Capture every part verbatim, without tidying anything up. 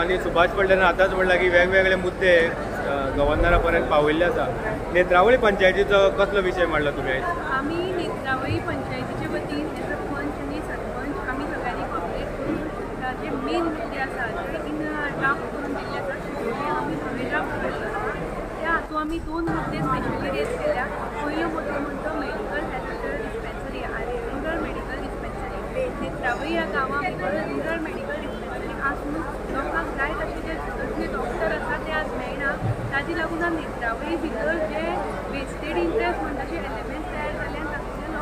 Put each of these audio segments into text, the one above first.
आणि सुभाष पडल्यान आतांच म्हणला की वेगवेगळे मुद्दे गव्हर्नरा पर्यंत पावयल्ले आसा. नेत्रावळी पंचायतीचो कसलो विशय मांडला तुमी आयज? आमी नेत्रावळी पंचायतीचे वतीन सरपंच आणि सरपंच आमी सगळ्यांनी कॉपरेट करून जे मेन मुद्दे आसा जे इन ड्राफ्ट करून दिल्ले आसा ते आमी नवे ड्राफ्ट करता. त्या हातूंत आमी दोन मुद्दे स्पेशली रेज केल्या. पयलो मुद्दो म्हणतो मेडिकल हेल्थ डिस्पेन्सरी आनी रुरल मेडिकल डिस्पेन्सरी. नेत्रावळी ह्या गांवां भितर रुरल मेडिकल डिस्पेन्सरी आसून लोकांक जाय तशे जे तज्ञ डॉक्टर आसा ते आज मेळना. ताजे लागून नेत्रावळी भितर जे वेस्टेड इंट्रस्ट म्हणटा तशें एलिमेंट्स तयार जाल्ल्यान तातूंतल्या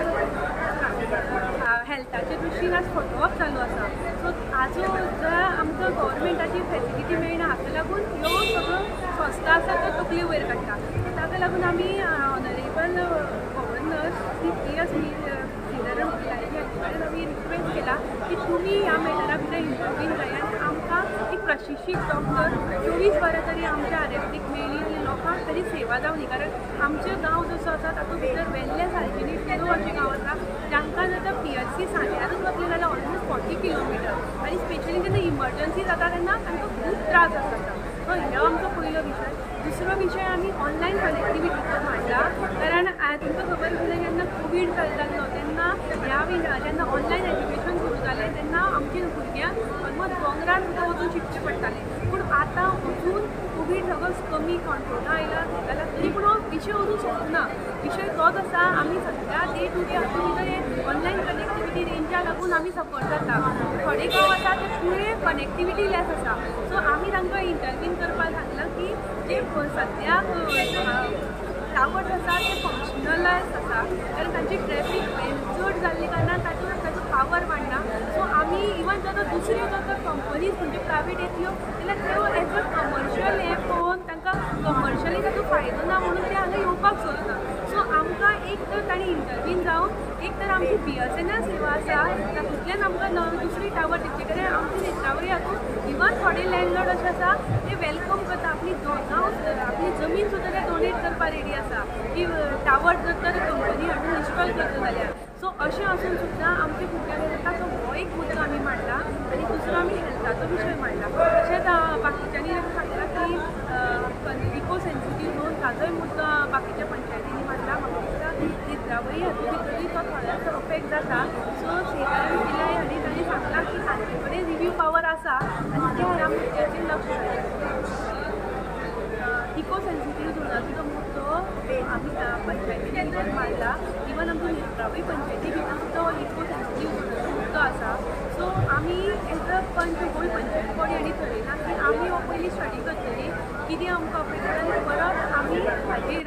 लोकांक हेल्थाच्या दृश्टीन आज फटोवप चालू आसा. सो हाजो जर आमकां गव्हर्मेंटाची फेसिलिटी मेळना हाका लागून ह्यो सगळ्यो संस्था आसा त्यो तकली वयर काडटा. ताका लागून आमी honourable governor Shri P S Sreedharan पिल्लायाची हाचे कडेन आमी रिक्वेस्ट केला की तुमी ह्या मॅटरा भितर इंटरवीन जाय आनी आमकां एक प्रशिक्षीत डॉक्टर चोवीस वरां तरी आमच्या आर्यभीक मेळ्ळी आनी लोकांक तरी सेवा जावनी. कारण आमचे गांव जसो आसा तातूंत भितर वेल्ले सार्वजनीक किलो अशे गांव आसा जांकां जर पी एच सी सांग्यारूच वतले जाल्यार ऑलमोस्ट फोर्टी किलोमिटर आनी स्पेशली जेन्ना इमर्जन्सी जाता तेन्ना तांकां खूब त्रास आसता. सो हो आमचो पयलो विशय. दुसरो विशय आमी ऑनलायन कनेक्टिविटीचो मांडला. कारण तुमकां खबर आसा जेन्ना कोवीड जाल्लो तेन्ना ह्या जेन्ना ऑनलायन एज्युकेशन सुरू जालें तेन्ना आमच्या भुरग्यांक ऑलमोस्ट दोंगरार सुद्दां वचून शिकचें पडटालें. पूण आतां अजून कोवीड सगळो कमी कंट्रोला आयला जाल्यार तरी पूण हो विशय अजून सोंपना. विशय तोच आसा आमी सद्या डे टू डे हातूंत भितर ऑनलायन कनेक्टिविटी रेंजा लागून आमी सफर जाता. थोडे गांव आसा ते पुरे कनेक्टिविटी लेस आसा. सो आमी तांकां इंटरवीन करपाक सांगलां की जे सद्याक टावर्स आसा ते फंक्शनलायज आसा कारण तांची ट्रॅफीक चड जाल्ली कारणान तातूंत ताजो पावर वाडना. सो आमी इवन जर दुसऱ्यो जर कंपनीज म्हणजे प्रायवेट येतल्यो जाल्यार त्यो एज अ कमर्शियल हे पळोवन तांकां कमर्शियली ताजो फायदो ना म्हणून ते हांगा येवपाक सोदना. सो आमकां एक तर तांणी इंटरवीन जावन एक तर आमची बी एस एन एल सेवा आसा तातूंतल्यान आमकां दुसरी टावर दिवचे कारण आमची नेत्रावळी हातूंत इवन थोडे लँडलॉर्ड अशे आसा ते वेलकम करता. आपली गांव आपली जमीन सुद्दां ते डोनेट करपाक रेडी आसा की टावर जर तर कंपनी हाडून इन्स्टॉल करता जाल्यार. सो अशें आसून सुद्दां आमचे भुरग्यांक येता सो हो एक मुद्दो आमी मांडला आनी दुसरो आमी हेल्थाचो विशय मांडला. तशेंच बाकीच्यांनी सांगलां की इको सेन्सिटीव झोन ताजोय मुद्दो बाकीच्या पंचायतींनी मांडला. म्हाका दिसता नेत्रावळी हातूंत भितरूय तो थोडोसो अफेक्ट जाता. सो श्रीधरन पिल्लाय हांणी तांणी सांगलां की तांचे कडेन रिव्यू पावर आसा आनी ते ह्या मुद्द्याचेर लक्ष घालता. इको सेन्सिटीव झोनाचो जो मुद्दो आमी पंचायतीनी भितर मांडला. इवन आमचो नेत्रावळी पंचायती भितर सुद्दां हो इको सेन्सिटीव झोनाचो मुद्दो आसा. सो आमी एज अ पंच गोंय पंचायत बॉडी हांणी थरयलां की आमी हो पयलीं स्टडी करतली कितें आमकां अफेक्ट जाता आनी परत आमी हाजेर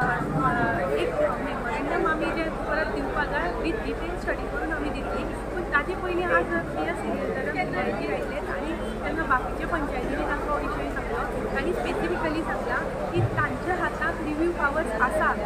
एक मेमोरेंडम आमी जे परत दिवपाक जाय विथ डिटेल स्टडी करून आमी दितली. पूण ताजे पयलीं आज पी एस श्रीधरन पिल्लायाजी आयले आनी तेन्ना बाकीचे पंचायतींनी तांकां हो विशय सांगलो. तांणी स्पेसिफिकली सांगलां की तांच्या हातांत रिव्यू पावर्स आसा